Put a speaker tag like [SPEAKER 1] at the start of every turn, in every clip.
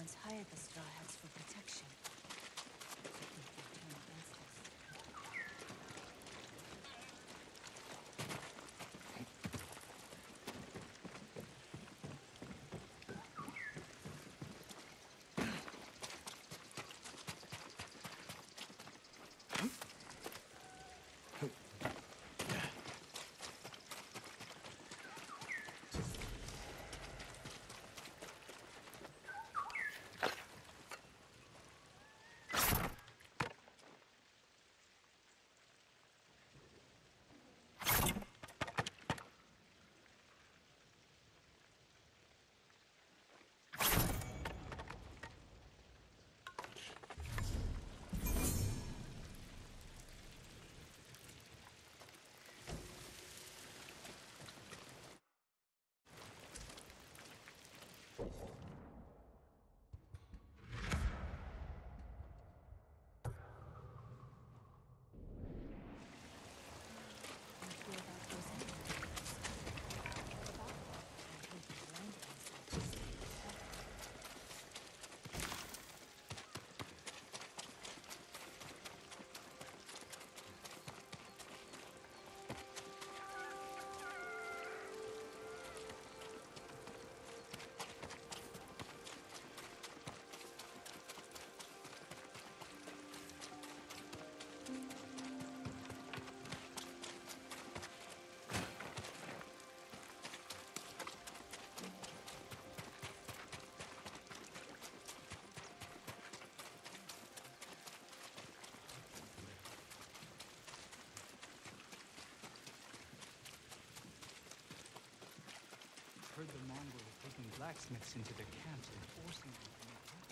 [SPEAKER 1] Mongols hired the Straw Hats for protection. I think they'll turn against us.
[SPEAKER 2] Heard the Mongols taking blacksmiths into their camps and forcing them to make weapons.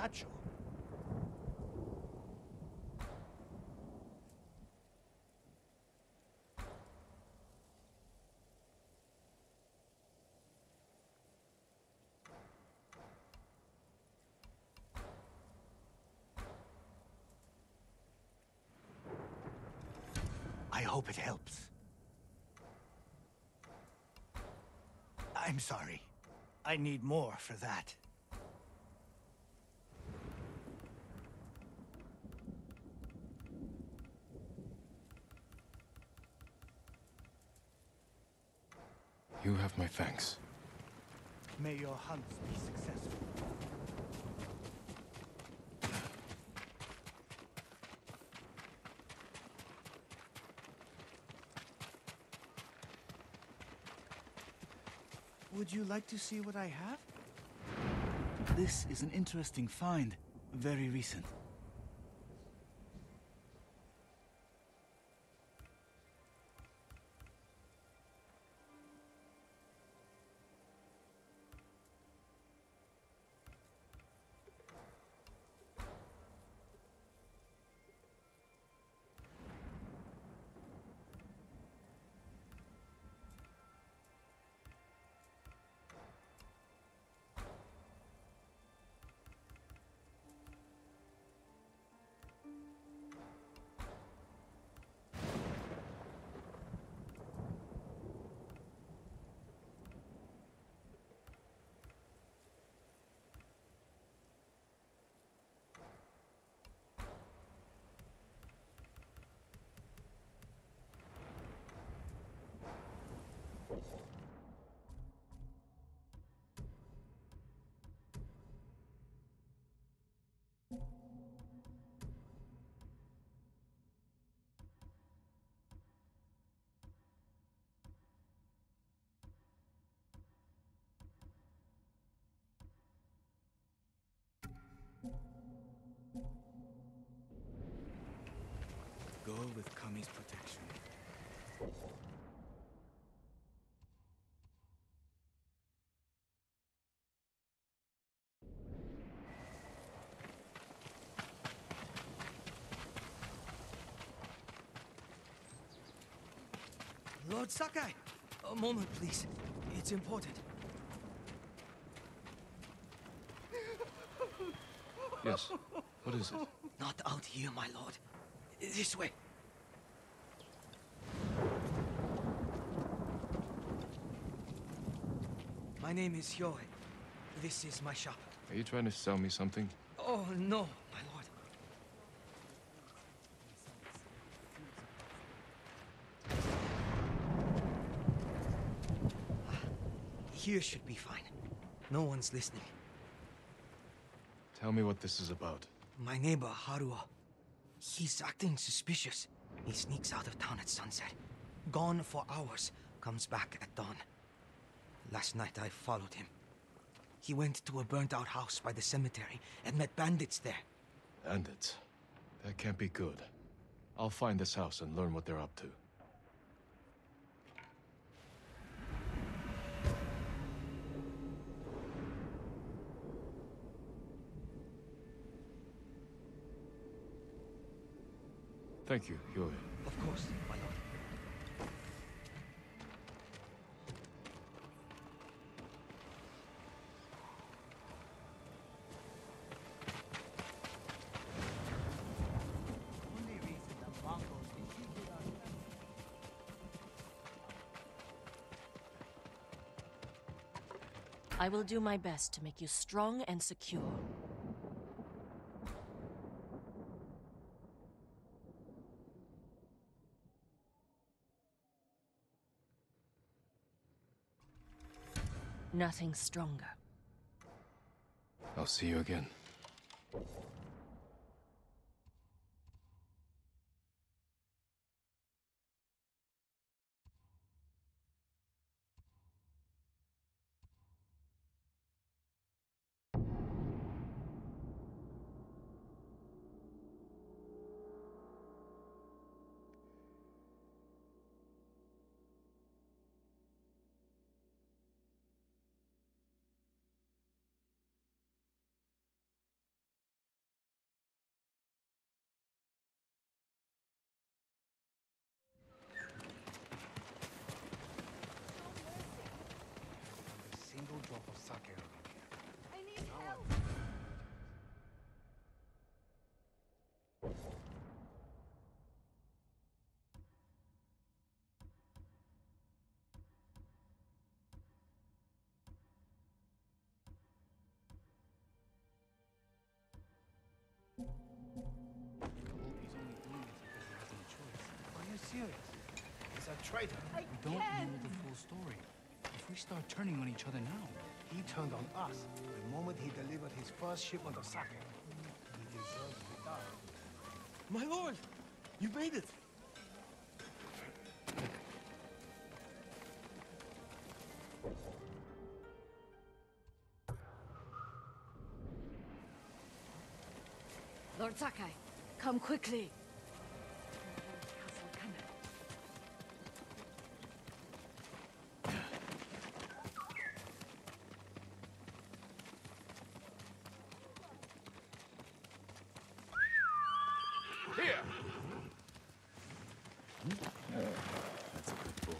[SPEAKER 3] statue. I hope it helps. I'm sorry. I need more for that.
[SPEAKER 4] You have my thanks.
[SPEAKER 3] May your hunts be successful. Would you like to see what I have? This is an interesting find. Very recent. Go with Kami's protection.
[SPEAKER 5] Lord Sakai! A moment, please. It's important.
[SPEAKER 4] Yes. What is it?
[SPEAKER 5] Not out here, my lord. This way. My name is Hyoe. This is my shop.
[SPEAKER 4] Are you trying to sell me something?
[SPEAKER 5] Oh, no, my lord. Here should be fine. No one's listening.
[SPEAKER 4] Tell me what this is about.
[SPEAKER 5] My neighbor, Haruo. He's acting suspicious. He sneaks out of town at sunset. Gone for hours. Comes back at dawn. Last night I followed him. He went to a burnt-out house by the cemetery and met bandits there.
[SPEAKER 4] Bandits? That can't be good. I'll find this house and learn what they're up to. Thank you, Hyoe.
[SPEAKER 5] Of course, my lord.
[SPEAKER 3] Only reason the Mongols defeated our
[SPEAKER 1] I will do my best to make you strong and secure. Nothing stronger.
[SPEAKER 4] I'll see you again.
[SPEAKER 6] traitor.
[SPEAKER 2] We don't know the full story. If we start turning on each other now...
[SPEAKER 6] He turned on us the moment he delivered his first shipment of sake. He deserves to die.
[SPEAKER 7] My lord! You made it!
[SPEAKER 1] Lord Sakai, come quickly. Castle Kana.
[SPEAKER 4] Here! That's a good boy.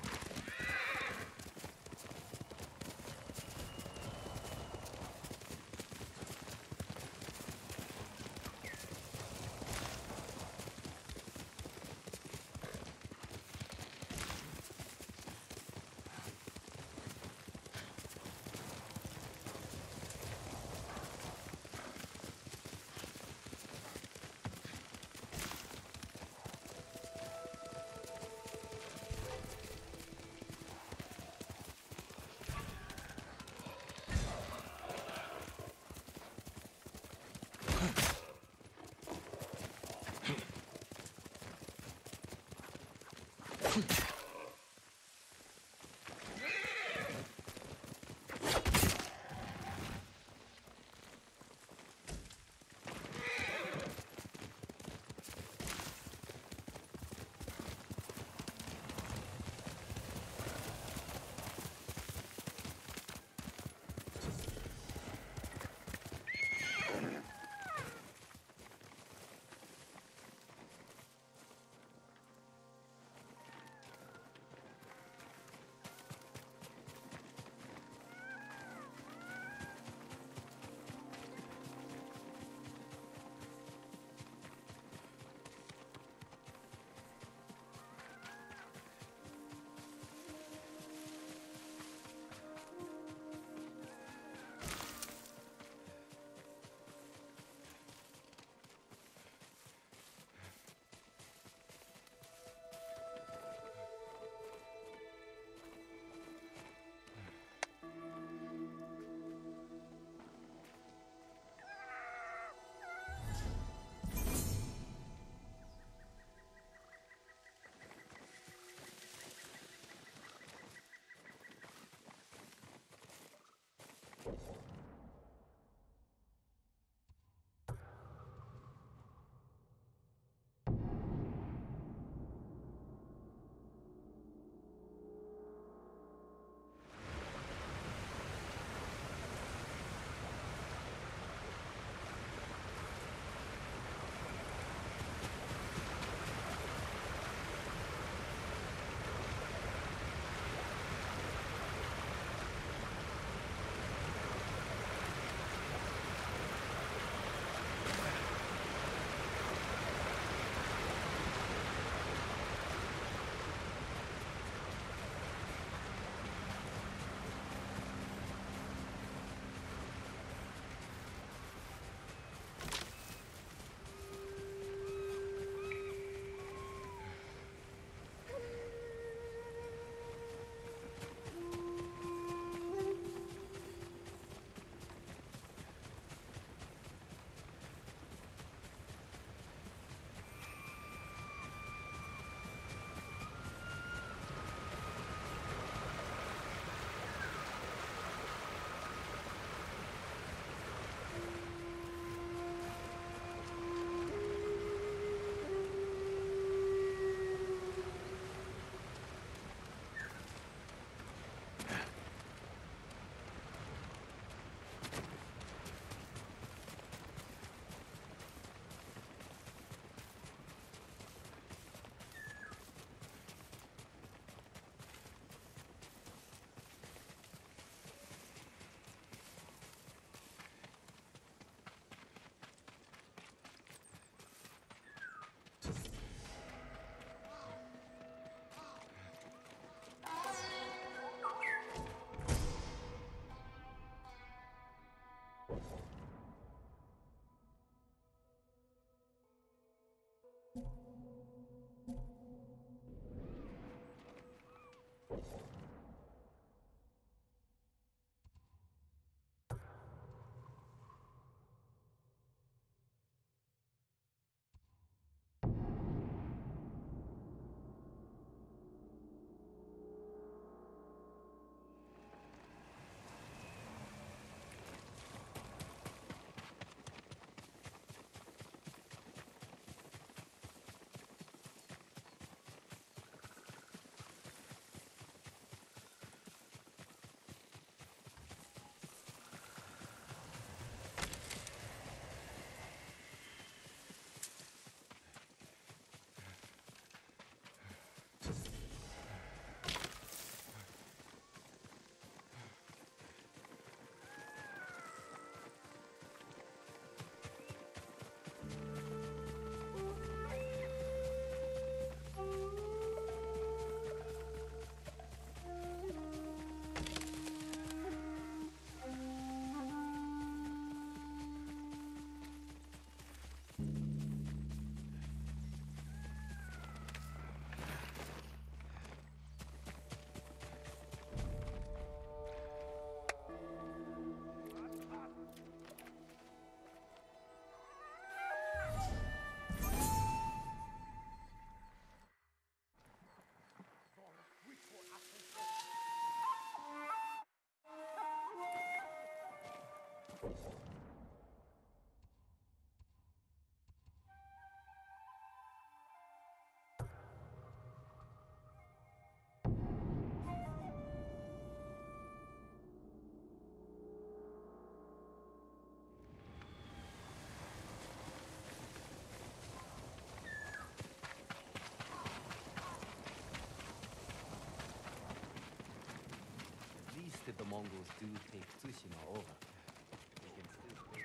[SPEAKER 8] At least if the Mongols do take Tsushima over, they can still play.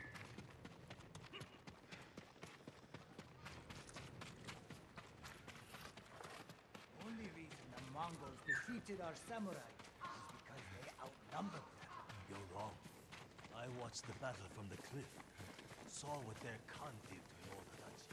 [SPEAKER 6] Only reason the Mongols defeated our samurai is because they outnumbered them.
[SPEAKER 9] You're wrong. I watched the battle from the cliff. Saw what their Khan did to Hinodachi.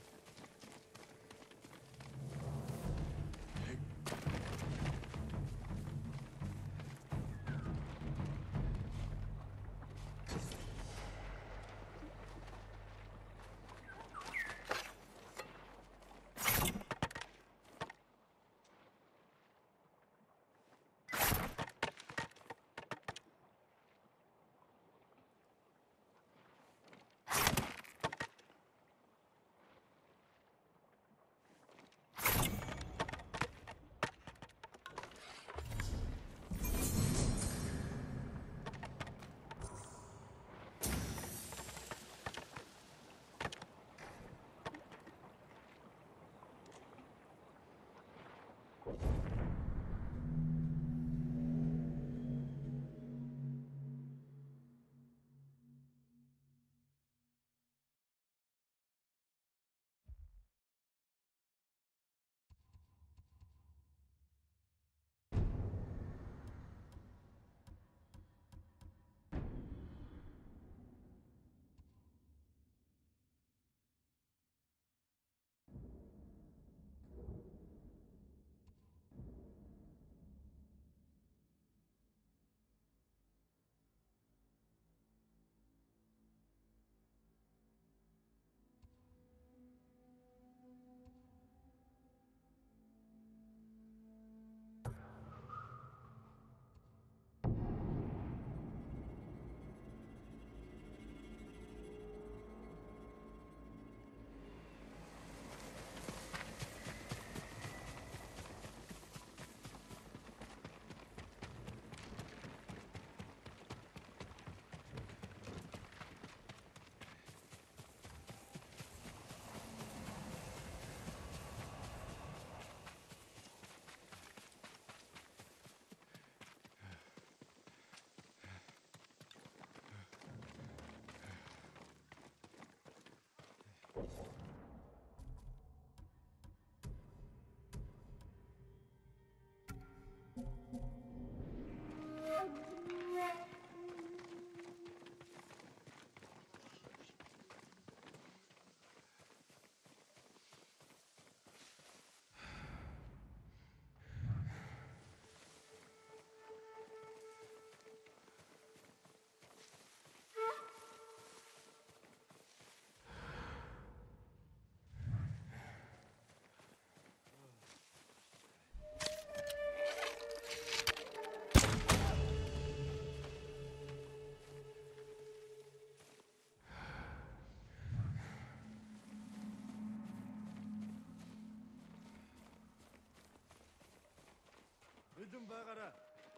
[SPEAKER 7] 좀 봐가라.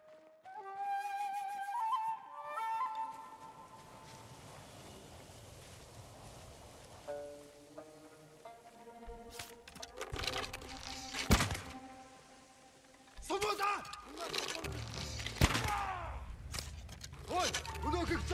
[SPEAKER 7] 선보다! 어이, 너 극자!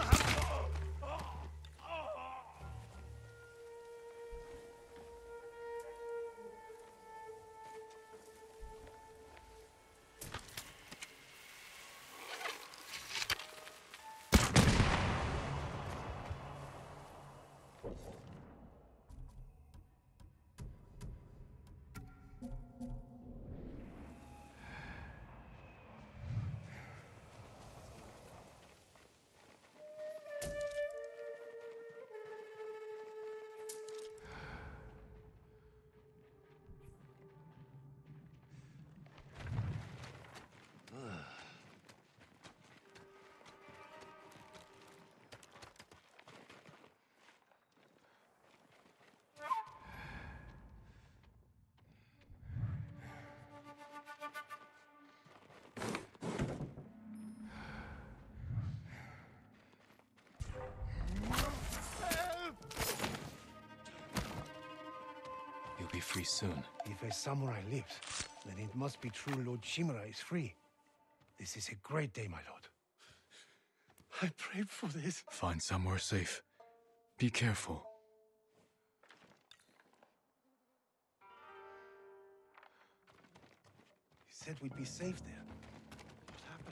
[SPEAKER 4] free soon.
[SPEAKER 10] If a samurai lives, then it must be true Lord Shimura is free. This is a great day, my lord. I prayed for this.
[SPEAKER 4] Find somewhere safe. Be careful.
[SPEAKER 10] You said we'd be safe there. What happened?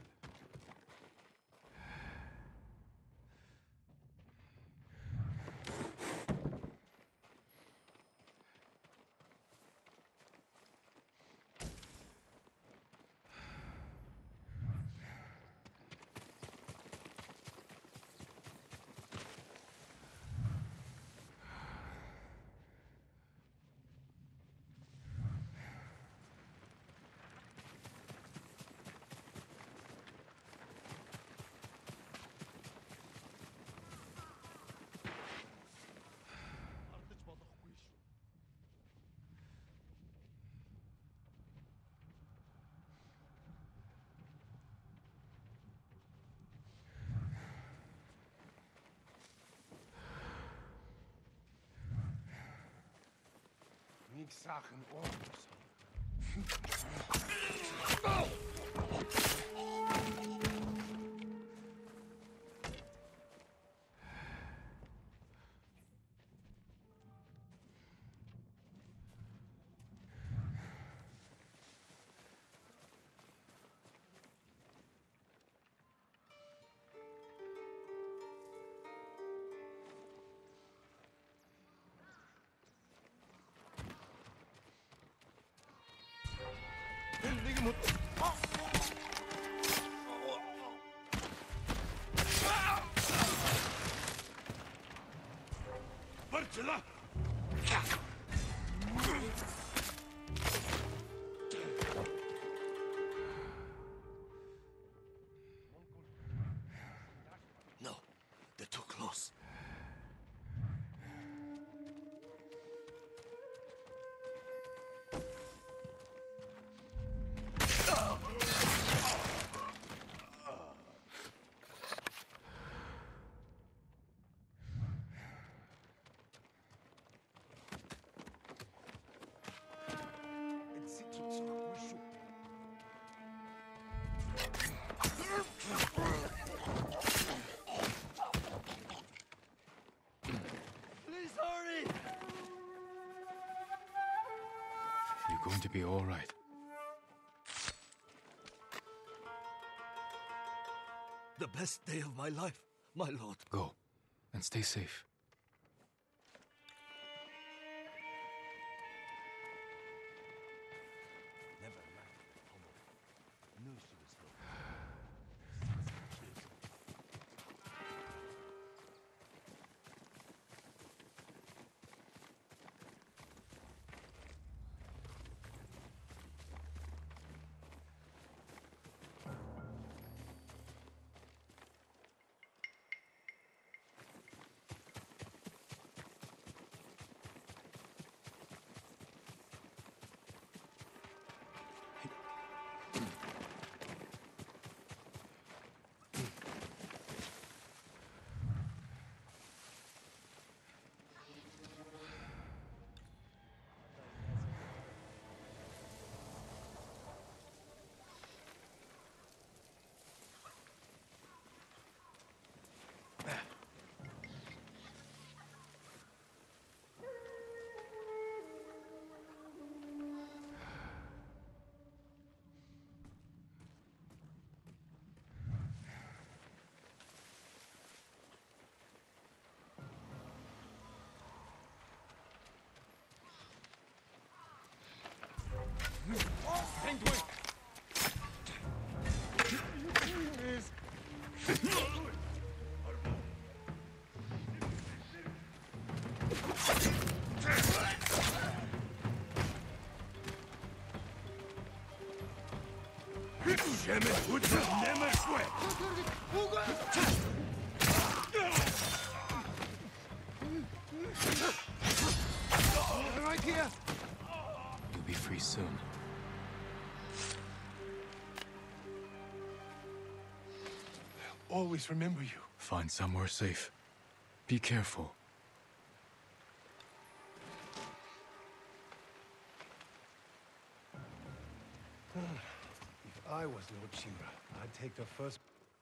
[SPEAKER 10] Niks Sachen orders.
[SPEAKER 7] Barcela!
[SPEAKER 9] No, they're too close.
[SPEAKER 7] Please hurry!
[SPEAKER 4] You're going to be all right.
[SPEAKER 9] The best day of my life, my lord.
[SPEAKER 4] Go, and stay safe.
[SPEAKER 9] Never married a Tomo. Knew she was low.
[SPEAKER 10] Right here!
[SPEAKER 4] You'll be free soon.
[SPEAKER 10] I'll always remember you.
[SPEAKER 4] Find somewhere safe. Be careful.
[SPEAKER 10] I was Lord Shimura, I'd take the first...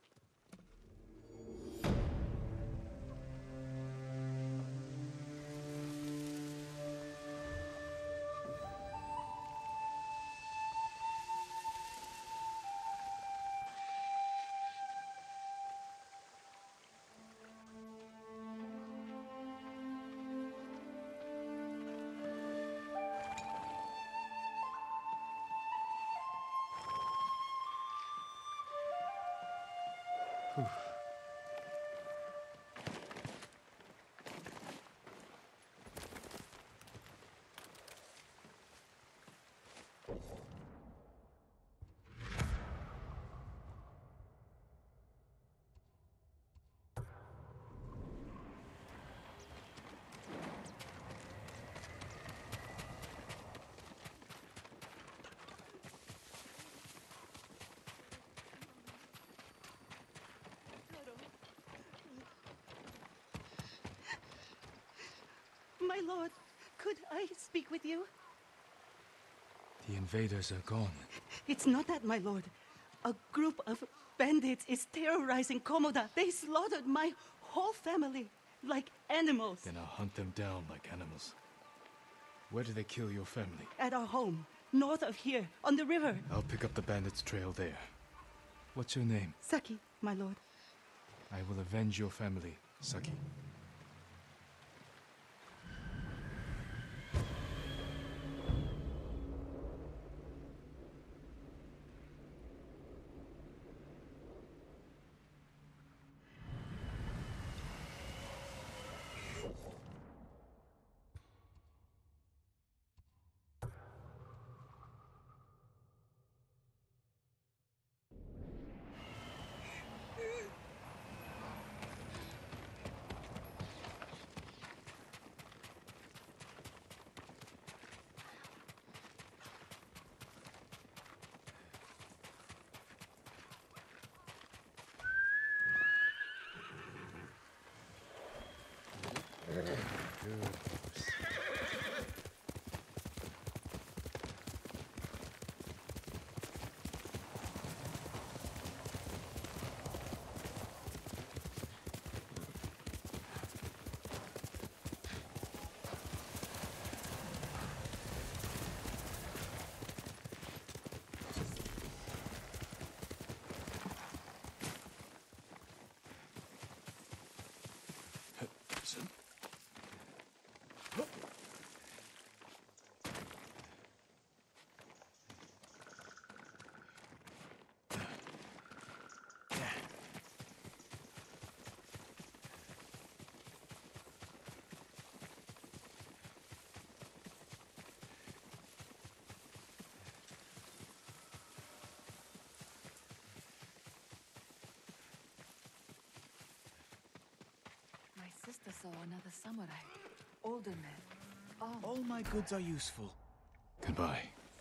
[SPEAKER 11] My lord, could I speak with you?
[SPEAKER 2] The invaders are gone.
[SPEAKER 11] It's not that, my lord. A group of bandits is terrorizing Komoda. They slaughtered my whole family like animals.
[SPEAKER 4] Then I'll hunt them down like animals. Where did they kill your family?
[SPEAKER 11] At our home, north of here, on the river.
[SPEAKER 4] I'll pick up the bandits' trail there. What's your name?
[SPEAKER 11] Saki, my lord.
[SPEAKER 4] I will avenge your family, Saki.
[SPEAKER 1] My sister saw another samurai. Older man.
[SPEAKER 3] All my goods are useful.
[SPEAKER 4] Goodbye.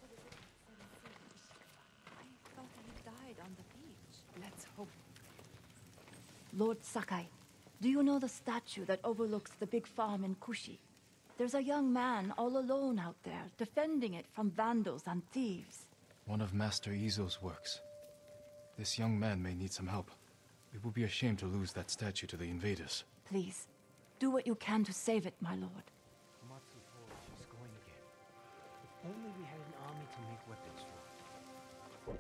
[SPEAKER 1] I thought he died on the beach. Let's hope.
[SPEAKER 12] Lord Sakai, do you know the statue that overlooks the big farm in Kushi? There's a young man all alone out there, defending it from vandals and thieves.
[SPEAKER 4] One of Master Izo's works. This young man may need some help. It would be a shame to lose that statue to the invaders.
[SPEAKER 12] Please, do what you can to save it, my lord.
[SPEAKER 5] Matsu Forge is going again. If only we had an army to make weapons for.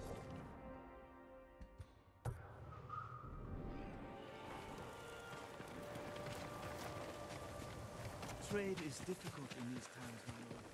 [SPEAKER 3] Trade is difficult in these times, my lord.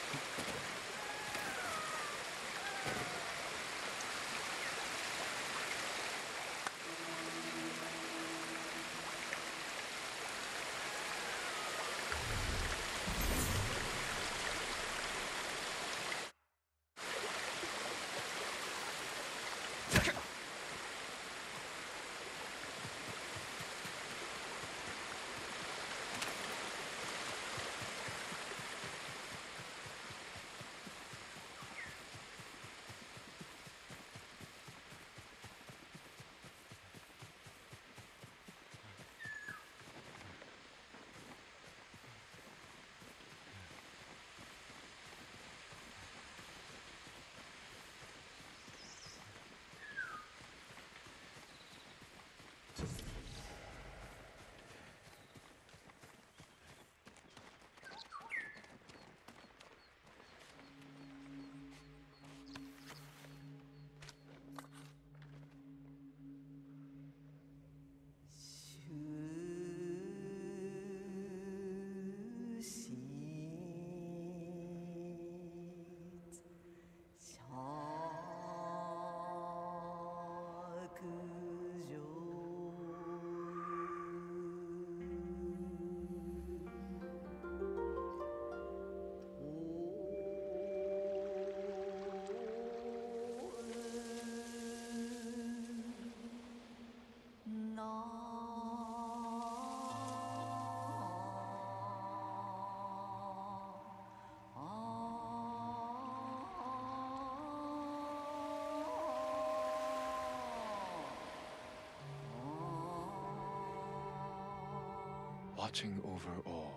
[SPEAKER 4] Watching over all.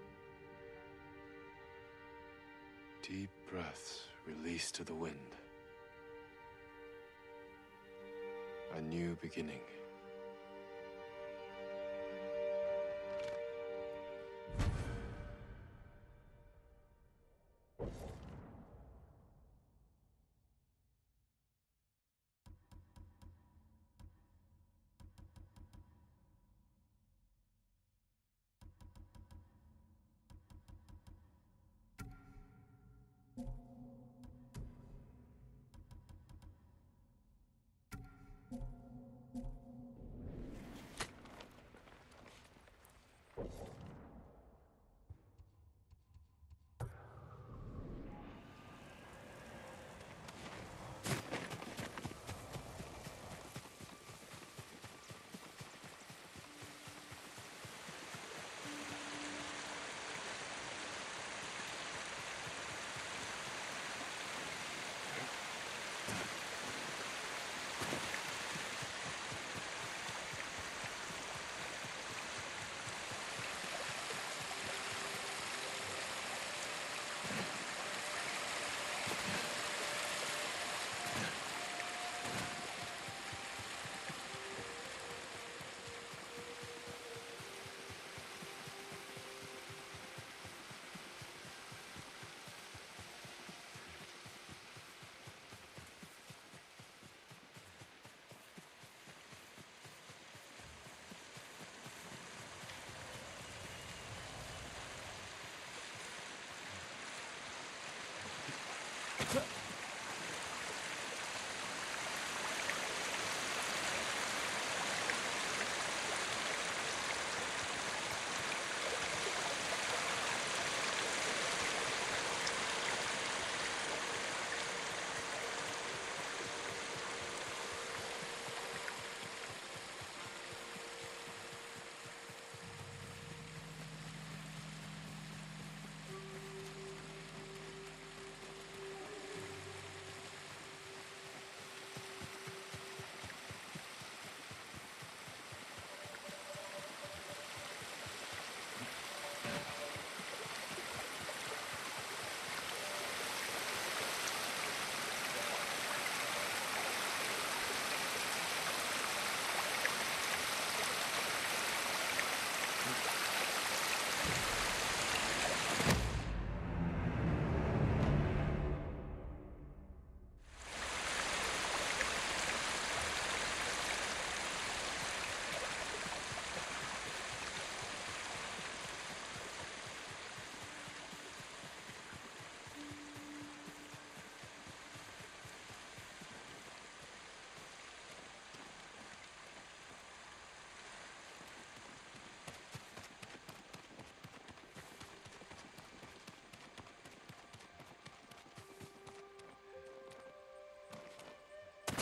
[SPEAKER 4] Deep breaths released to the wind. A new beginning.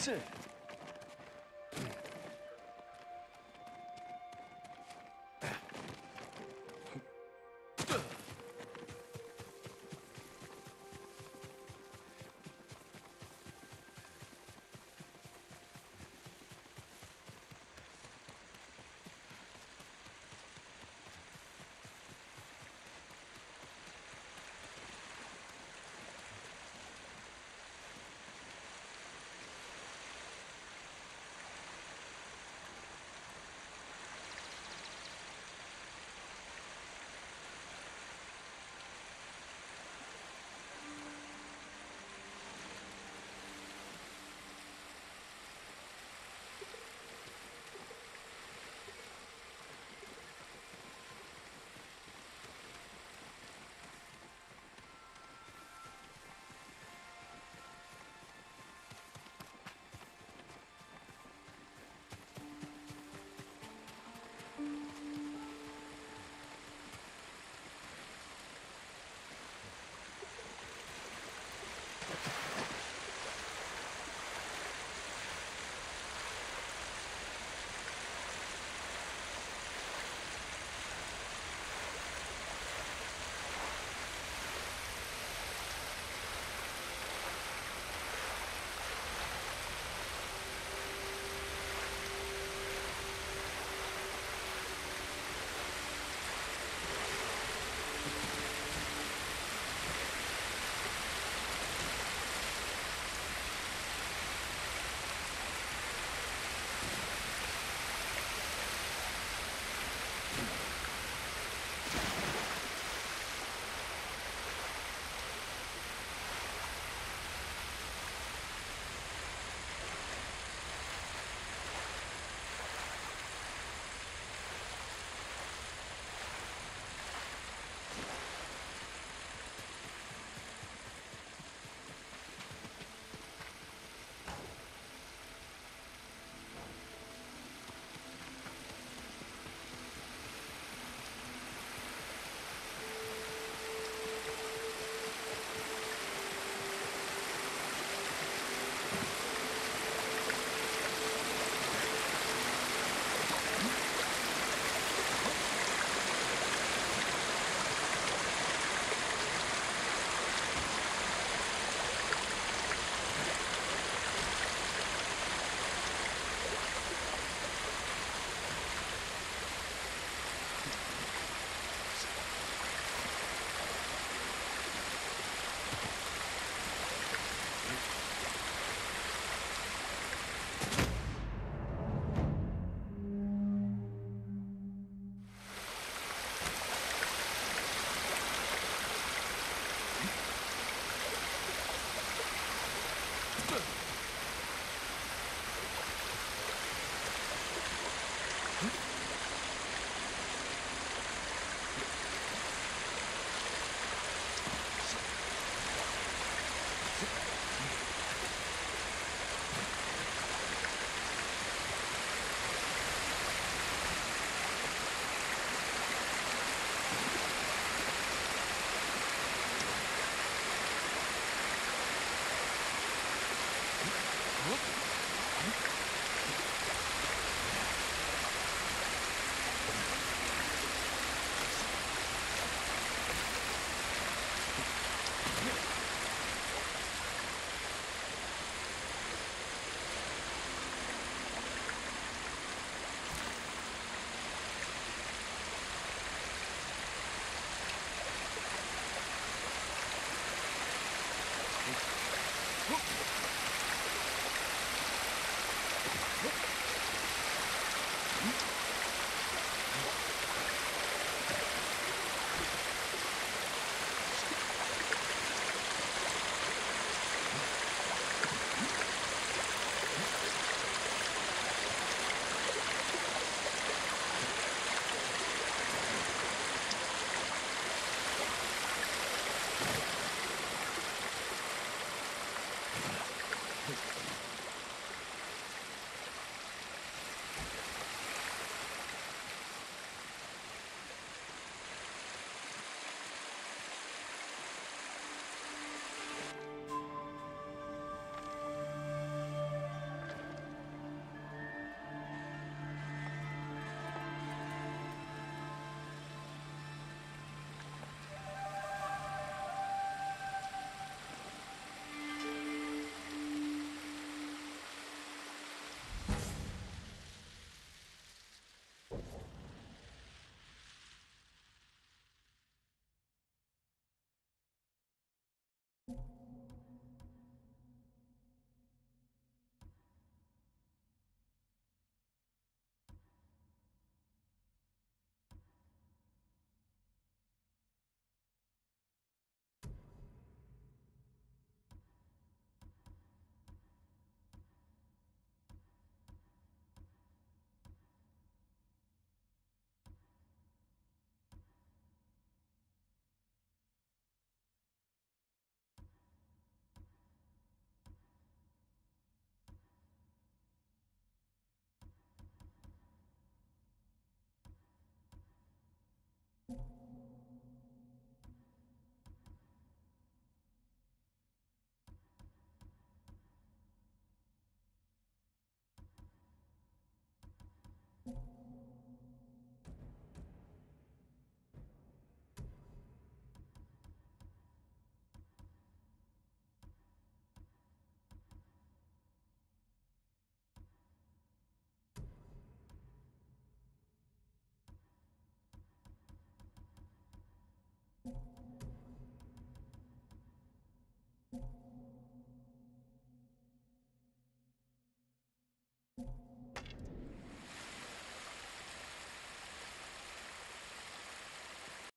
[SPEAKER 7] 是。